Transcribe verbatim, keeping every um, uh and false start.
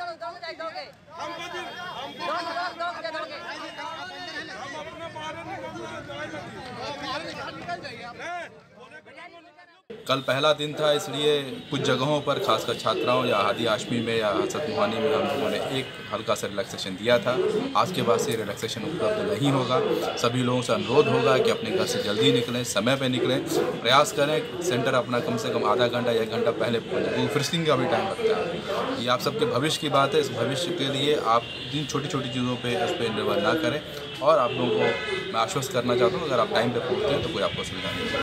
कल पहला दिन था, इसलिए कुछ जगहों पर खासकर छात्राओं या हादी हाशमी में या हसरत मोहानी में हम लोगों ने एक हल्का सा रिलैक्सेशन दिया था। आज के बाद से रिलैक्सेशन उपलब्ध नहीं होगा। सभी लोगों से अनुरोध होगा कि अपने घर से जल्दी निकलें, समय पर निकलें, प्रयास करें। सेंटर अपना कम से कम आधा घंटा या एक घंटा पहले पहुँचे। फ्रिस्किंग का भी टाइम लगता है। ये आप सबके भविष्य की बात है। इस भविष्य के लिए आप जिन छोटी छोटी चीज़ों पर उस पर निर्भर ना करें। और आप लोगों को मैं आश्वस्त करना चाहता हूँ, अगर आप टाइम पर पहुँचते हैं तो कोई आपको सुविधा नहीं है।